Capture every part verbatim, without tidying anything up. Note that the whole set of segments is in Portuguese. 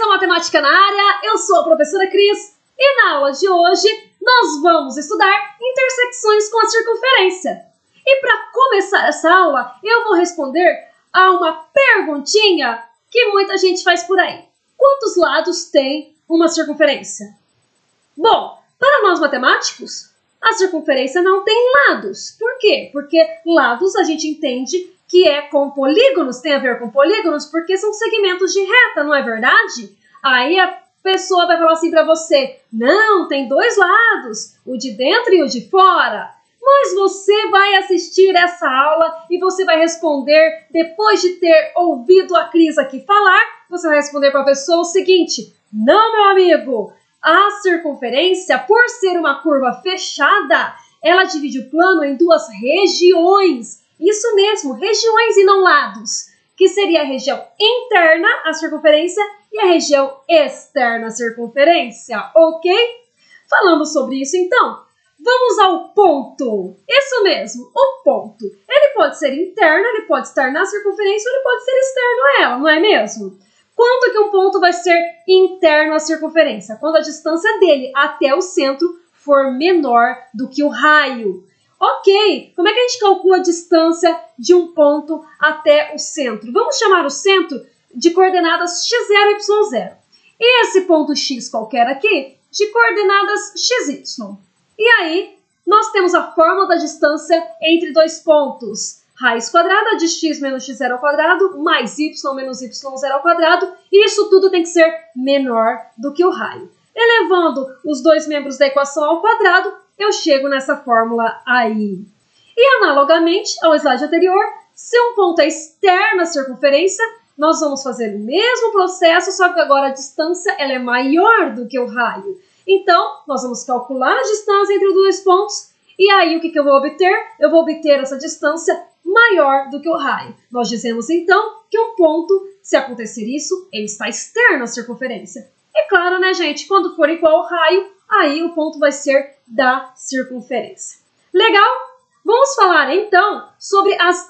a Matemática na área, eu sou a professora Cris e na aula de hoje nós vamos estudar intersecções com a circunferência. E para começar essa aula, eu vou responder a uma perguntinha que muita gente faz por aí. Quantos lados tem uma circunferência? Bom, para nós matemáticos, a circunferência não tem lados. Por quê? Porque lados a gente entende que é com polígonos, tem a ver com polígonos, porque são segmentos de reta, não é verdade? Aí a pessoa vai falar assim para você, não, tem dois lados, o de dentro e o de fora. Mas você vai assistir essa aula e você vai responder, depois de ter ouvido a Cris aqui falar, você vai responder para a pessoa o seguinte, não, meu amigo, a circunferência, por ser uma curva fechada, ela divide o plano em duas regiões. Isso mesmo, regiões e não lados, que seria a região interna, a circunferência, e a região externa, a circunferência, ok? Falando sobre isso, então, vamos ao ponto. Isso mesmo, o ponto. Ele pode ser interno, ele pode estar na circunferência, ou ele pode ser externo a ela, não é mesmo? Quando que um ponto vai ser interno à circunferência? Quando a distância dele até o centro for menor do que o raio. Ok, como é que a gente calcula a distância de um ponto até o centro? Vamos chamar o centro de coordenadas x zero e y zero. E esse ponto x qualquer aqui, de coordenadas xy. E aí, nós temos a fórmula da distância entre dois pontos. Raiz quadrada de x menos x zero ao quadrado, mais y menos y zero ao quadrado. E isso tudo tem que ser menor do que o raio. Elevando os dois membros da equação ao quadrado, eu chego nessa fórmula aí. E analogamente ao slide anterior, se um ponto é externo à circunferência, nós vamos fazer o mesmo processo, só que agora a distância ela é maior do que o raio. Então, nós vamos calcular a distância entre os dois pontos, e aí o que, que eu vou obter? Eu vou obter essa distância maior do que o raio. Nós dizemos então que um ponto, se acontecer isso, ele está externo à circunferência. É claro, né, gente? Quando for igual ao raio, aí o ponto vai ser da circunferência. Legal? Vamos falar então sobre as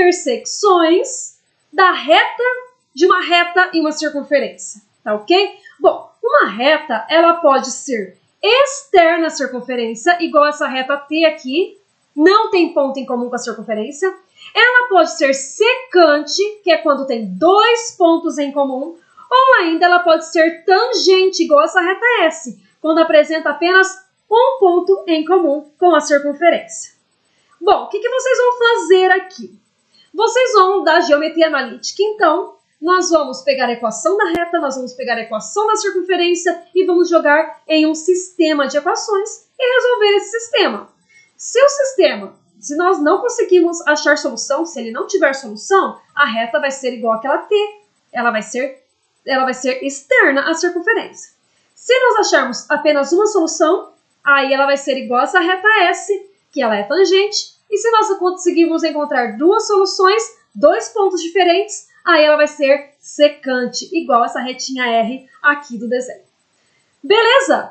intersecções da reta de uma reta e uma circunferência, tá ok? Bom, uma reta, ela pode ser externa à circunferência, igual essa reta T aqui, não tem ponto em comum com a circunferência. Ela pode ser secante, que é quando tem dois pontos em comum, ou ainda ela pode ser tangente, igual essa reta S, quando apresenta apenas um ponto em comum com a circunferência. Bom, o que, que vocês vão fazer aqui? Vocês vão da geometria analítica, então, nós vamos pegar a equação da reta, nós vamos pegar a equação da circunferência e vamos jogar em um sistema de equações e resolver esse sistema. Se o sistema, se nós não conseguirmos achar solução, se ele não tiver solução, a reta vai ser igual àquela T, ela vai ser, ela vai ser externa à circunferência. Se nós acharmos apenas uma solução, aí ela vai ser igual a essa reta S, que ela é tangente, e se nós conseguirmos encontrar duas soluções, dois pontos diferentes, aí ela vai ser secante, igual essa retinha R aqui do desenho. Beleza?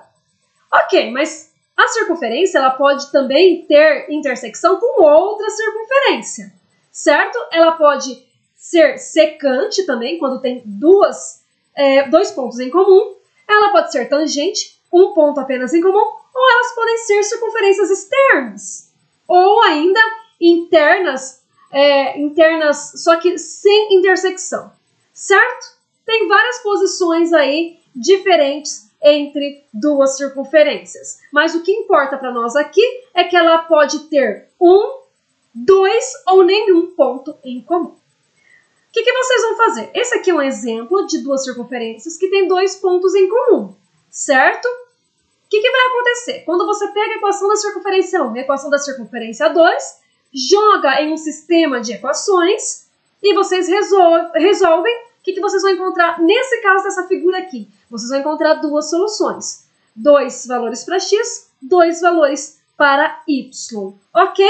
Ok, mas a circunferência ela pode também ter intersecção com outra circunferência, certo? Ela pode ser secante também, quando tem duas, é, dois pontos em comum. Ela pode ser tangente, um ponto apenas em comum, ou elas podem ser circunferências externas, ou ainda internas, é, internas, só que sem intersecção, certo? Tem várias posições aí diferentes entre duas circunferências, mas o que importa para nós aqui é que ela pode ter um, dois ou nenhum ponto em comum. O que, que vocês vão fazer? Esse aqui é um exemplo de duas circunferências que tem dois pontos em comum, certo? O que, que vai acontecer? Quando você pega a equação da circunferência um e a equação da circunferência dois, joga em um sistema de equações e vocês resolve, resolvem, o que, que vocês vão encontrar nesse caso dessa figura aqui? Vocês vão encontrar duas soluções. Dois valores para x, dois valores para y. Ok?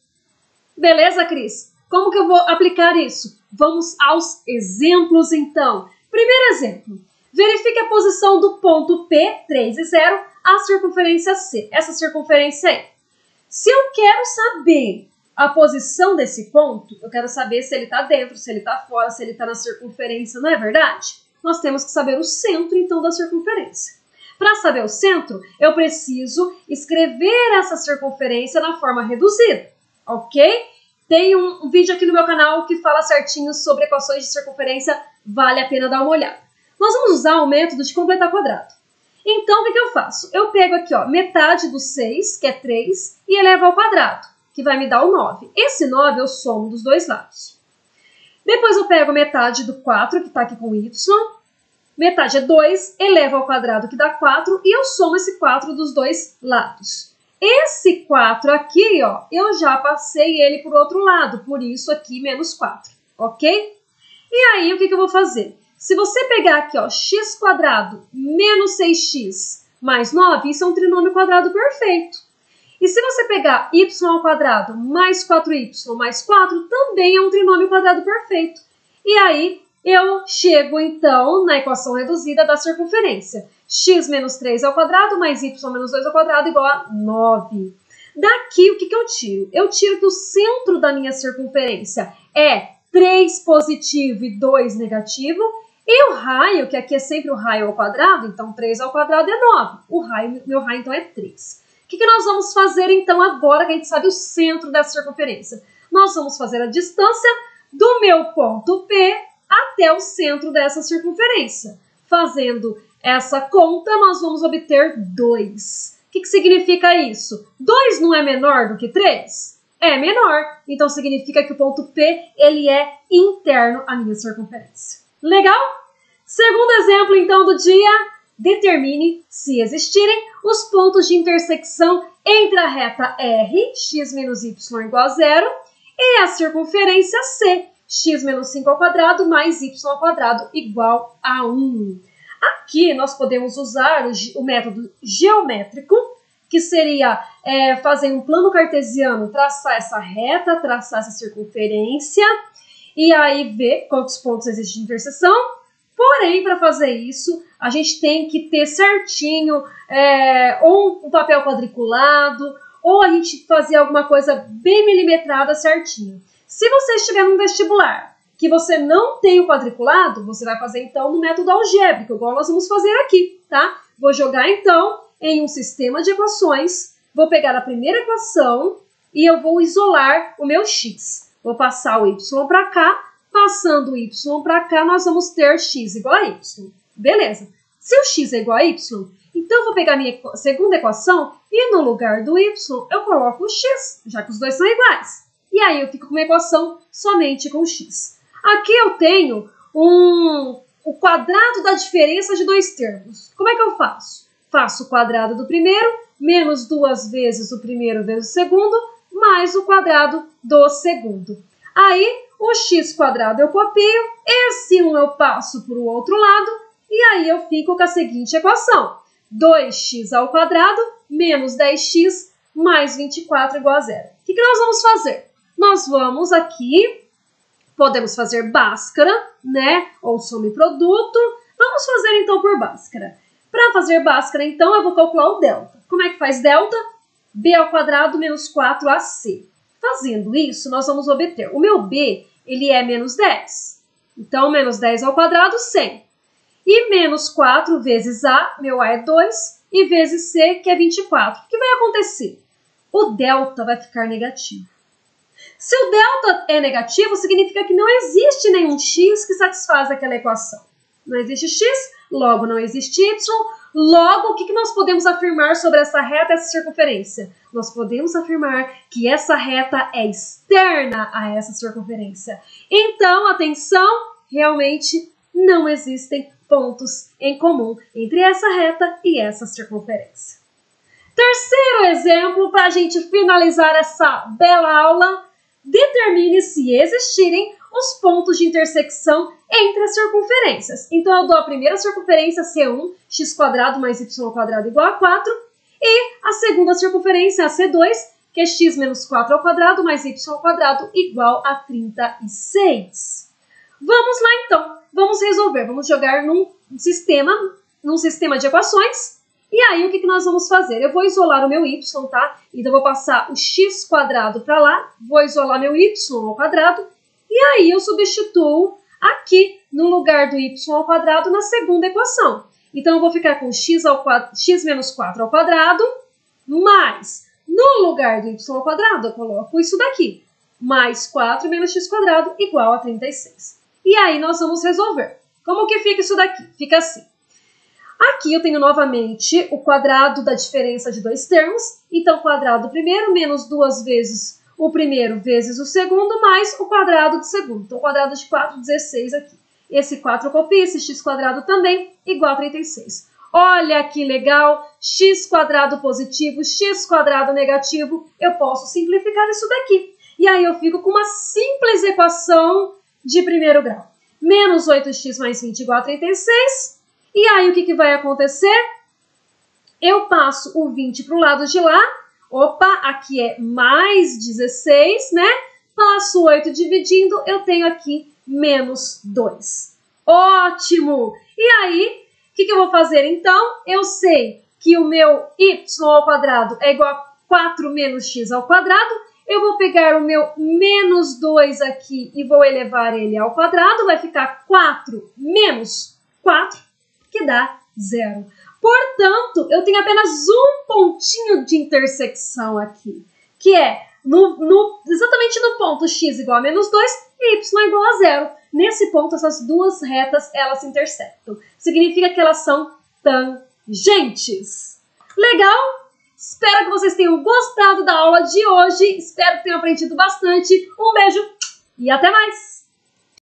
Beleza, Cris? Como que eu vou aplicar isso? Vamos aos exemplos, então. Primeiro exemplo. Verifique a posição do ponto P, três e zero, à circunferência C. Essa circunferência aí. Se eu quero saber a posição desse ponto, eu quero saber se ele está dentro, se ele está fora, se ele está na circunferência, não é verdade? nós temos que saber o centro, então, da circunferência. Para saber o centro, eu preciso escrever essa circunferência na forma reduzida, ok? Tem um, um vídeo aqui no meu canal que fala certinho sobre equações de circunferência, vale a pena dar uma olhada. Nós vamos usar o método de completar quadrado. Então, o que, que eu faço? Eu pego aqui, ó, metade do seis, que é três, e elevo ao quadrado, que vai me dar o nove. Esse nove eu somo dos dois lados. Depois eu pego metade do quatro, que está aqui com y, metade é dois, elevo ao quadrado, que dá quatro, e eu somo esse quatro dos dois lados. Esse quatro aqui, ó, eu já passei ele para o outro lado, por isso aqui menos quatro, ok? E aí, o que, que eu vou fazer? Se você pegar aqui, ó, x quadrado menos seis x mais nove, isso é um trinômio quadrado perfeito. E se você pegar y ao quadrado mais quatro y mais quatro, também é um trinômio quadrado perfeito. E aí, eu chego, então, na equação reduzida da circunferência. X menos três ao quadrado mais y menos dois ao quadrado igual a nove. Daqui, o que, que eu tiro? Eu tiro que o centro da minha circunferência é três positivo e dois negativo. E o raio, que aqui é sempre o raio ao quadrado, então três ao quadrado é nove. O raio, meu raio, então, é três. O que, que nós vamos fazer, então, agora que a gente sabe o centro dessa circunferência? Nós vamos fazer a distância do meu ponto P até o centro dessa circunferência. Fazendo essa conta, nós vamos obter dois. O que, que significa isso? dois não é menor do que três? É menor. Então, significa que o ponto P ele é interno à minha circunferência. Legal? Segundo exemplo, então, do dia, determine se existirem os pontos de intersecção entre a reta R, x menos y igual a zero, e a circunferência C, x menos cinco ao quadrado mais y ao quadrado igual a um. Aqui nós podemos usar o, o método geométrico, que seria é, fazer um plano cartesiano, traçar essa reta, traçar essa circunferência, e aí ver quantos pontos existem de interseção. Porém, para fazer isso, a gente tem que ter certinho é, ou um papel quadriculado, ou a gente fazer alguma coisa bem milimetrada certinho. Se você estiver num vestibular que você não tem o quadriculado, você vai fazer então no método algébrico, igual nós vamos fazer aqui, tá? Vou jogar então em um sistema de equações, vou pegar a primeira equação e eu vou isolar o meu x. Vou passar o y para cá, passando o y para cá, nós vamos ter x igual a y. Beleza. Se o x é igual a y, então eu vou pegar a minha segunda equação e no lugar do y eu coloco o x, já que os dois são iguais. E aí eu fico com uma equação somente com x. Aqui eu tenho um, o quadrado da diferença de dois termos. Como é que eu faço? Faço o quadrado do primeiro, menos duas vezes o primeiro vezes o segundo, mais o quadrado do segundo. Aí, o x quadrado eu copio, esse um eu passo para o outro lado, e aí eu fico com a seguinte equação. dois x ao quadrado menos dez x mais vinte e quatro igual a zero. O que, que nós vamos fazer? Nós vamos aqui, podemos fazer Bhaskara, né? Ou soma e produto. Vamos fazer então por Bhaskara. Para fazer Bhaskara, então, eu vou calcular o delta. Como é que faz delta? B ao quadrado menos quatro A C. Fazendo isso, nós vamos obter. O meu B, ele é menos dez. Então, menos dez ao quadrado, cem. E menos quatro vezes A, meu A é dois, e vezes C, que é vinte e quatro. O que vai acontecer? O delta vai ficar negativo. Se o delta é negativo, significa que não existe nenhum x que satisfaz aquela equação. Não existe x, logo não existe y, logo o que nós podemos afirmar sobre essa reta, essa circunferência? Nós podemos afirmar que essa reta é externa a essa circunferência. Então, atenção, realmente não existem pontos em comum entre essa reta e essa circunferência. Terceiro exemplo, para a gente finalizar essa bela aula, determine se existirem os pontos de intersecção entre as circunferências. Então, eu dou a primeira circunferência, C um, x quadrado mais y quadrado igual a quatro, e a segunda circunferência, a C dois, que é x menos quatro ao quadrado mais y ao quadrado igual a trinta e seis. Vamos lá, então. Vamos resolver. Vamos jogar num sistema, num sistema de equações. E aí, o que, que nós vamos fazer? Eu vou isolar o meu y, tá? Então, eu vou passar o x quadrado para lá, vou isolar meu y ao quadrado, e aí eu substituo aqui no lugar do y ao quadrado na segunda equação. Então, eu vou ficar com x, ao quadrado, x menos quatro ao quadrado, mais, no lugar do y ao quadrado, eu coloco isso daqui, mais quatro menos x quadrado igual a trinta e seis. E aí, nós vamos resolver. Como que fica isso daqui? Fica assim. Aqui eu tenho novamente o quadrado da diferença de dois termos. Então, quadrado do primeiro menos duas vezes o primeiro vezes o segundo, mais o quadrado do segundo. Então, quadrado de quatro, dezesseis aqui. Esse quatro eu copio, esse x quadrado também, igual a trinta e seis. Olha que legal, x quadrado positivo, x quadrado negativo. Eu posso simplificar isso daqui. E aí eu fico com uma simples equação de primeiro grau. Menos oito x mais vinte igual a trinta e seis. E aí o que, que vai acontecer? Eu passo o vinte para o lado de lá. Opa, aqui é mais dezesseis, né? Passo oito dividindo, eu tenho aqui menos dois. Ótimo! E aí, o que, que eu vou fazer então? Eu sei que o meu y ao quadrado é igual a quatro menos x ao quadrado. Eu vou pegar o meu menos dois aqui e vou elevar ele ao quadrado. Vai ficar quatro menos quatro, que dá zero. Portanto, eu tenho apenas um pontinho de intersecção aqui, que é no, no, exatamente no ponto x igual a menos dois e y igual a zero. Nesse ponto, essas duas retas, elas se intersectam. Significa que elas são tangentes. Legal? Espero que vocês tenham gostado da aula de hoje. Espero que tenham aprendido bastante. Um beijo e até mais!